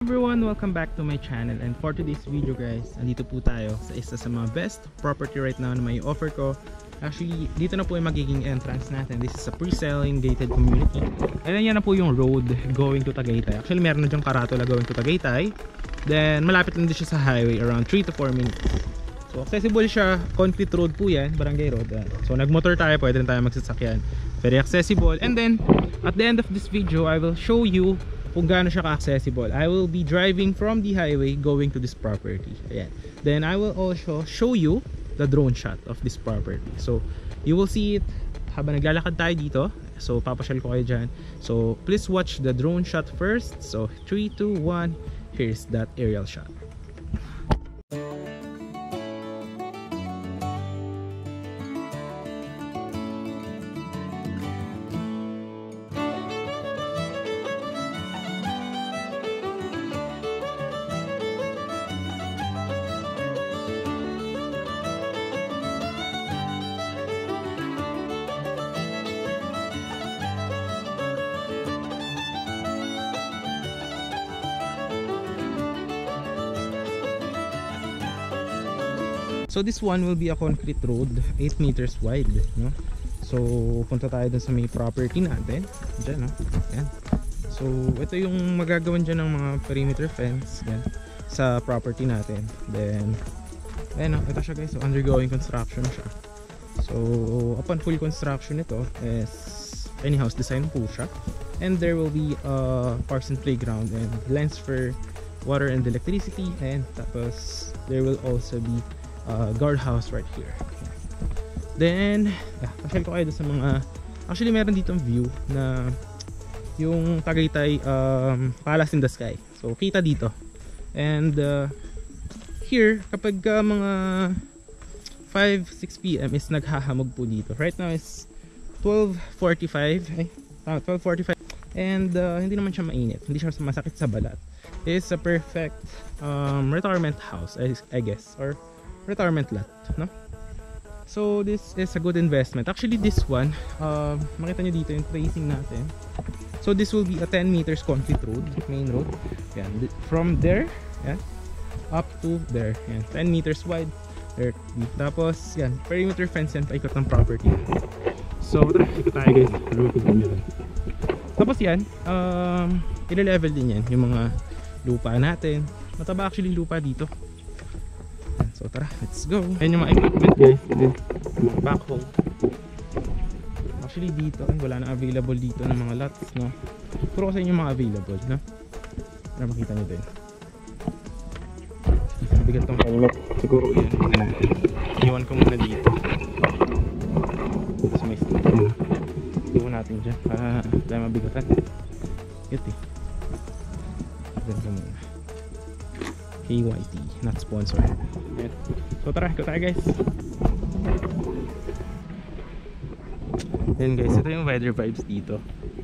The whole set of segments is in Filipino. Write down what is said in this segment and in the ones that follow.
Everyone, welcome back to my channel, and for today's video guys, andito po tayo sa isa sa mga best property right now na may offer ko. Actually, dito na po yung magiging entrance natin. This is a pre-selling gated community. And then yan na po yung road going to Tagaytay. Actually, meron na dyang karatula going to Tagaytay. Then malapit lang din siya sa highway, around 3 to 4 minutes. So accessible siya, concrete road po yan, barangay road. So nagmotor tayo, pwede rin tayo magsasakyan. Very accessible. And then at the end of this video, I will show you kung gaano siya ka-accessible. I will be driving from the highway going to this property. Ayan. Then I will also show you the drone shot of this property. So you will see it habang naglalakad tayo dito. So papasyal ko kayo dyan. So please watch the drone shot first. So 3, 2, 1. Here's that aerial shot. So this one will be a concrete road, 8 meters wide, no? So punta tayo dun sa may property natin. Diyan, no? Yan. So ito yung magagawan dyan ng mga perimeter fence, yan, sa property natin. Then ayan, no? Ito siya guys, so undergoing construction siya. So upon full construction ito is tiny house design po siya. And there will be a parks and playground and lines for water and electricity. And tapos there will also be guardhouse right here. Then pasyal ko kayo sa mga, actually meron ditong view na yung Tagaytay Palace in the Sky. So kita dito. And here kapag mga 5-6 PM is naghahamog po dito. Right now is 12:45. 12:45. And hindi naman siya mainit, hindi siya masakit sa balat. It's a perfect retirement house, I guess, or retirement lot, no? So this is a good investment. Actually this one, makita nyo dito yung tracing natin. So this will be a 10 meters concrete road, main road. Yan, from there, yan, up to there. Yan, 10 meters wide. There, tapos yan, perimeter fence yan, paikot ng property. So tara, ikot tayo guys. Tapos yan, ile-level din yan yung mga lupa natin. Mataba actually lupa dito. So tara, let's go. Ayan yung mga equipment guys. Backhoe. Actually dito, wala na available dito ng mga lots, no? Puro ko sa inyo mga available, no? Para makita nyo din. Bigat tong helmet. Siguro yan. Iwan ko muna dito. Tapos may stick. Iwan natin dyan para tayo mabigatan. Ito eh. Ganda muna. KYT, not sponsored. So tara, ito tayo guys. Then guys, ito yung weather vibes dito.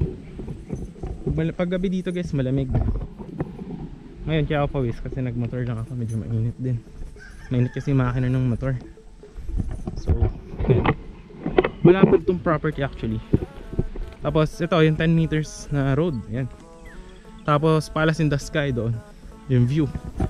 Pag gabi dito guys, malamig. Ngayon kaya ako pawis kasi nagmotor lang ako, medyo mainit din. Mainit kasi yung makina ng motor. So malapit tong property actually. Tapos ito yung 10 meters na road, yan. Tapos Palace in the Sky doon, yung view.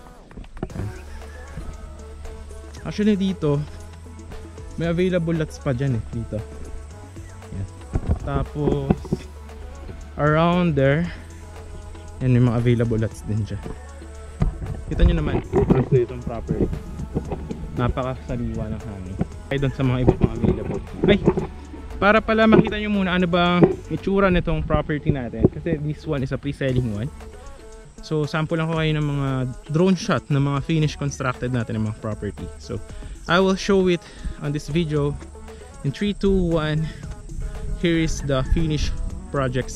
Actually dito may available lots pa dyan eh, dito. Yan. Tapos around there yan, may mga available lots din dyan. Kita nyo naman na itong property, napakasaliwa ng hangin. Ay doon sa mga iba pang available. Ay, para pala makita nyo muna ano ba itsura nitong property natin, kasi this one is a pre-selling one. So sample lang ko kayo ng mga drone shot ng mga finished constructed natin ng mga property. So I will show it on this video in 3, 2, 1. Here is the finished projects.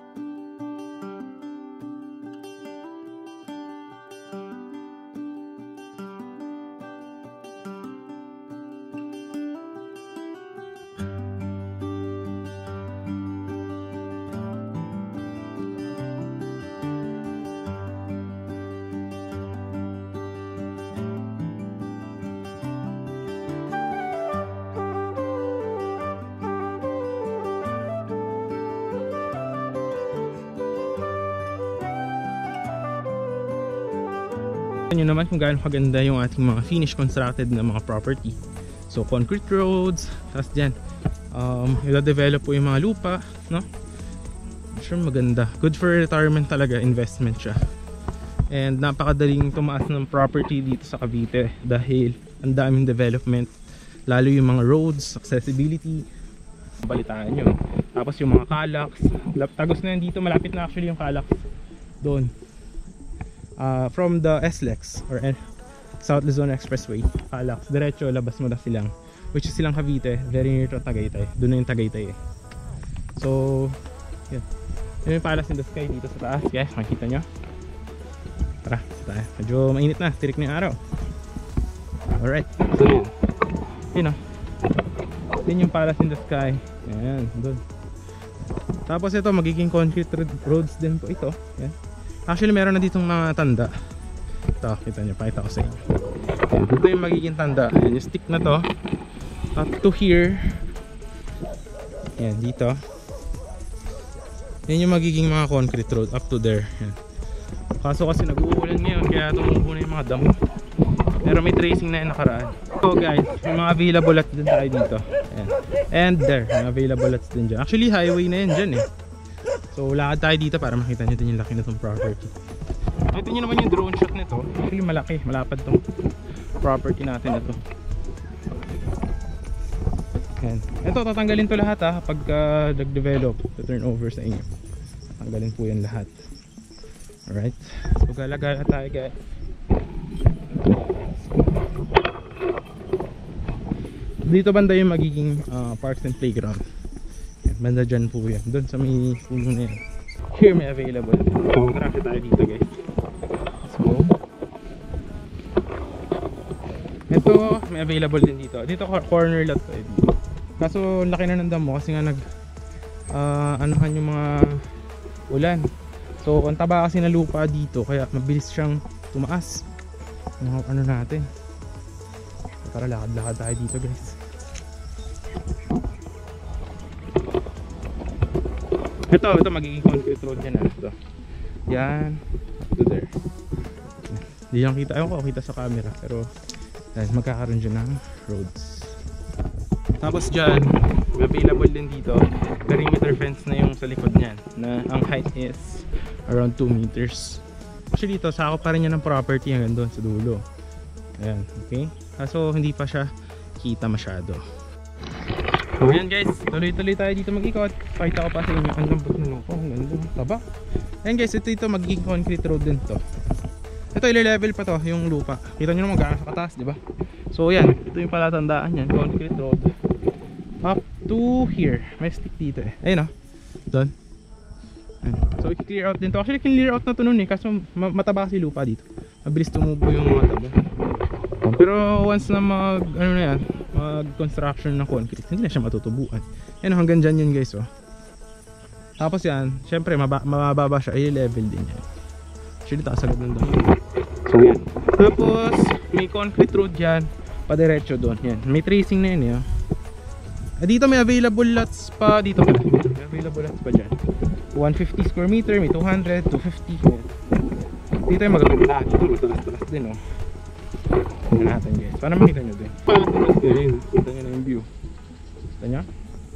Tignan nyo naman kung gaano kaganda yung ating mga finished constructed na mga property. So concrete roads, tapos dyan i-develop po yung mga lupa, no? Sure, maganda. Good for retirement talaga, investment siya. And napakadaling tumaas ng property dito sa Cavite dahil ang daming development, lalo yung mga roads, accessibility, balitaan nyo. Tapos yung mga Calax, tagos na yan dito, malapit na actually yung Calax doon. From the SLEX or South Luzon Expressway, Calax, diretso labas mo na silang, which is silang Cavite, very near to Tagaytay. Doon na yung Tagaytay eh. So yun, yun yung Palace in the Sky dito sa taas guys, makikita nyo. Tara, tayo. Medyo mainit na, tirik na yung araw. Alright, so yun o, yun yung Palace in the Sky. Ayan, doon. Tapos ito, magiging concrete roads din po ito. Ayan. Actually meron na ditong mga tanda. Ito, kita nyo, pakita ko sa inyo. Ito yung magiging tanda. Ayan, yung stick na to up to here. Ayan, dito. Yan yung magiging mga concrete road up to there. Ayan. Kaso kasi nag-uulan ngayon kaya tumubo na yung mga damo. Pero may tracing na yung nakaraan. So guys, may mga available lots din tayo dito. Ayan. And there, may available lots din dyan. Actually highway na yan dyan eh. So lakad tayo dito para makita nyo din yung laki na itong property. Ito nyo naman yung drone shot nito. Actually malaki, malapad itong property natin ito. Ayan. Ito tatanggalin to lahat ha pag nag-develop to turn over sa inyo. Tatanggalin po yan lahat. Alright, so gala-gala tayo guys. Dito banda yung magiging parks and playground. Banda dyan po yan, doon sa may puno na yan. Here may available. So marami tayo dito guys. So ito may available din dito. Dito corner lot to eh. Kaso laki na ng damo kasi nga anuhan yung mga ulan. So ang taba kasi na lupa dito kaya mabilis siyang tumaas. Ano natin. So, tara lakad-lakad tayo dito guys. Ito magiging concrete road yan ito. Yan up to there. Hindi lang kita, ayun ko kita sa camera pero dahil magkakaroon dyan ng roads. Tapos dyan available din dito perimeter fence na yung sa likod niyan na ang height is around 2 meters. Actually dito sakop pa rin yan ng property hanggang doon sa dulo. Ayan, okay. Kaso hindi pa siya kita masyado. So ayan guys, tuloy-tuloy tayo dito mag-ikot. Pakita ko pa sa inyo ang lambot ng lupa, ang ganda, taba. Ayan guys, ito magiging concrete road din to. Ito ile-level pa to yung lupa. Kita nyo naman gaano sa kataas, di ba? So ayan, ito yung palatandaan yan, concrete road up to here. May stick dito eh. Ayun o, doon. So i-clear out din to. Actually clear out na to nun eh, kaso mataba kasi lupa dito. Mabilis tumubo yung mga tabo. Pero once na mag construction ng concrete, hindi na siya matutubuan. Yan o, hanggang dyan yun guys oh. Tapos yan, syempre mababa siya, i-level din yan. Actually taas agad ng doon. So yan. Tapos may concrete road dyan, padiretso doon. Yan, may tracing na yun eh. Dito may available lots pa dito. May available lots pa dyan. 150 square meter, may 200, 250. Dito yung magaganda. Dito matalas-talas din oh. Tingnan natin guys. Para makita nyo din. Kita nyo na yung view. Kita nyo?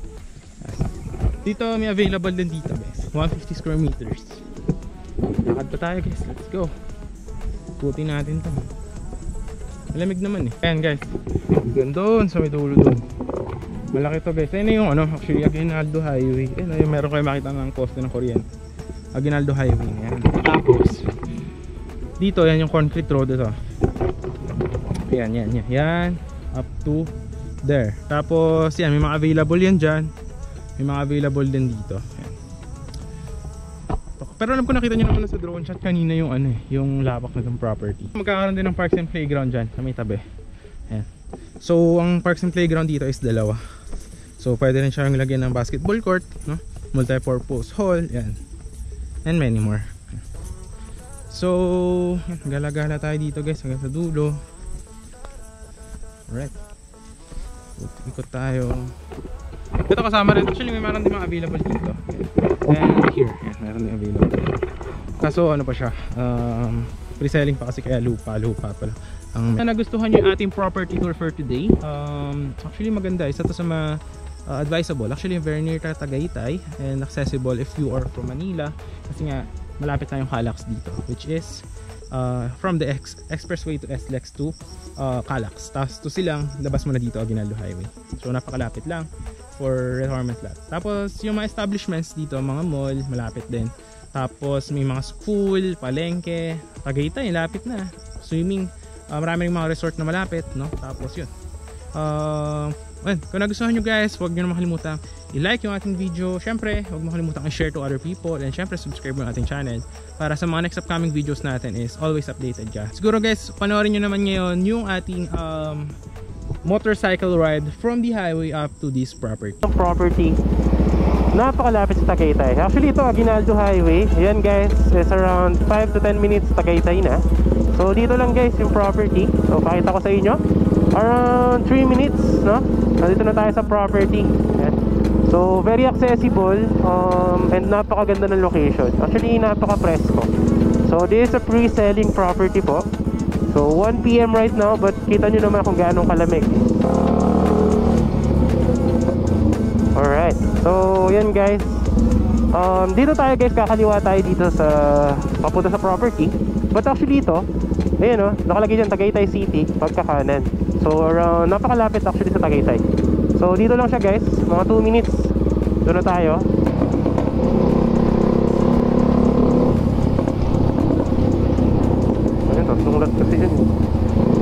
Dito may available din dito guys. 150 square meters. Lakad pa tayo guys. Let's go. Putin natin to. Malamig naman eh. Ayan guys. Doon sa may dulo doon. Malaki to guys. Ayun na yung actually Aguinaldo Highway. Ayun yung meron kayo makita ng poste ng kuryente. Aguinaldo Highway. Ayan. Tapos dito yan yung concrete road ito. Yan up to there. Tapos yan may mga available yan dyan. May mga available din dito. Ayan. Pero alam ko nakita nyo naman sa drone shot kanina yung yung labak na itong property. Magkakaroon din ng parks and playground dyan sa may tabi. Ayan. So ang parks and playground dito is dalawa. So pwede rin siyang lagyan ng basketball court, no? Multi-purpose hall, yan. And many more. So gala-gala tayo dito guys hanggang sa dulo. Alright. Ikot tayo. Ito kasama rin. Actually may meron din mga available dito. And here, yan, meron din available. Kaso ano pa siya, Pre-selling pa kasi kaya lupa pala. Ang nagustuhan nyo yung ating property tour for today. Actually maganda, isa to sa mga advisable. Actually very near to Tagaytay and accessible if you are from Manila. Kasi nga malapit na yung Calax dito, which is from the expressway to SLEX to Calax. Tapos to silang labas mo na dito Aguinaldo Highway. So napakalapit lang for retirement lot. Tapos yung mga establishments dito, mga mall, malapit din. Tapos may mga school, palengke, Tagaytay, lapit na. Swimming, maraming mga resort na malapit, no? Tapos yun. Kung nagustuhan nyo guys, huwag nyo na makalimutan i-like yung ating video. Syempre, huwag mo kalimutan i-share to other people. And syempre, subscribe mo yung ating channel para sa mga next upcoming videos natin is always updated ka. Siguro guys, panoorin nyo naman ngayon yung ating motorcycle ride from the highway up to this property. Napakalapit sa Tagaytay. Actually ito Aguinaldo Highway. Ayan guys, is around 5 to 10 minutes Tagaytay na. So dito lang guys yung property. So pakita ko sa inyo. Around 3 minutes, no? Nandito na tayo sa property. Ayan. So very accessible and napakaganda ng location. Actually napaka-presko. So this is a pre-selling property po. So 1 PM right now, but kita nyo naman kung gaano kalamig. Alright, so yan guys. Dito tayo guys, kakaliwa tayo dito sa papunta sa property. But actually ito, ayan o, nakalagay dyan Tagaytay City, pagkakanan. So around, napakalapit actually sa Tagaytay. So dito lang siya guys, mga 2 minutes. Doon na tayo. Ayan, tatunglat kasi yun.